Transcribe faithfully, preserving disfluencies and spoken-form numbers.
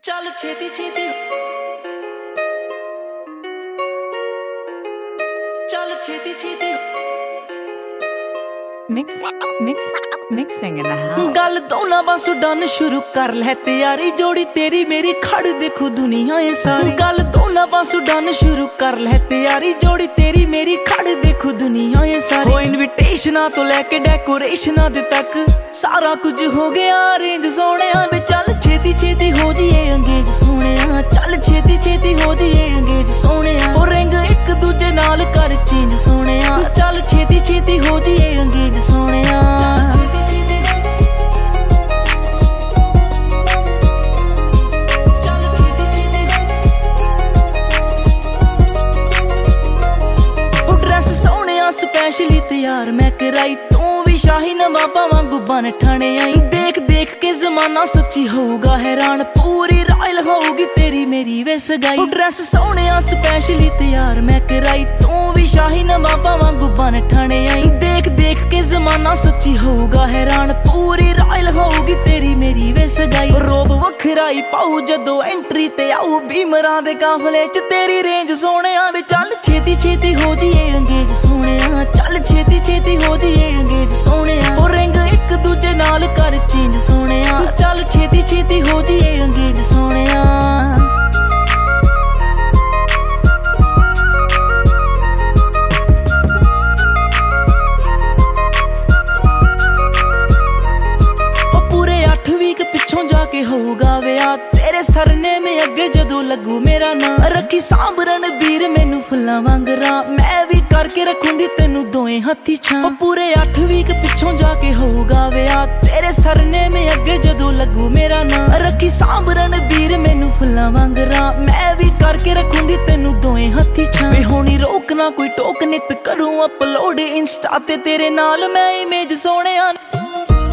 चल छेती छेती चल छेती छेती Mix, mix, mixing in the house. गल दोना बासु डन शुरू कर ले तैयारी जोड़ी तेरी मेरी खड़ देखो दुनिया ये सारी गल दोना बासु डन शुरू कर ले तैयारी जोड़ी तेरी मेरी खड़ देखो दुनिया ये सारी हो इनविटेशना तो लेके डेकोरेशना दे तक सारा कुछ हो गया अरेंज सोने वे चल छेती छेती हो जाइए अंगेज सोने चल छेती छेती हो जाइए अंगेज सोने और रिंग एक दूजे नाल कर चेंज सोने चल छेती छेती हो जाइए अंगेज सोने स्पेशली तैयार मैं कराई तू भी शाही नवाबा वांगू बन ठाणे आई देख देख के जमाना सच्ची होगा हैरान पूरी रॉयल होगी तेरी मेरी वे सगाई ड्रेस सोने स्पेशली तैयार मैं कराई तू भी शाही नवाबा वांगू बन ठाणे आई देख देख के जमाना सच्ची होगा हैरान पूरी रॉयल होगी तेरी मेरी वे सगाई रोब वखराई पाऊ जदों एंट्री ते आऊ भीमरां दे काफले च तेरी रेंज सोने वे चल छेती छेती हो जाइए अंगेज सोने चल छेती छेती हो जाइए अंगेज सोने और रिंग एक दूजे नाल कर चेंज सोने चल छेती छेती हो जाइए अंगेज सोने पूरे आठ वीक पिछों जाके होगा विआह तेरे सरने में अगे जदों लगू मेरा नाम रखी सांभ रणवीर मैनू फुल्लां वांगरा मैं भी करके रखूंगी तेनू दोए हथी छां पूरे आठ वीक पिछों जाके होगा विआह तेरे सरने में अगे जदों लगू मेरा नाम रखी सांभ रणवीर मैनू फुल्लां वांगरा मैं भी करके रखूंगी तेनू दोए हथी छां वे होनी रोकना कोई टोक नित करूं अपलोड इंस्टा ते तेरे नाल मैं इमेज सोने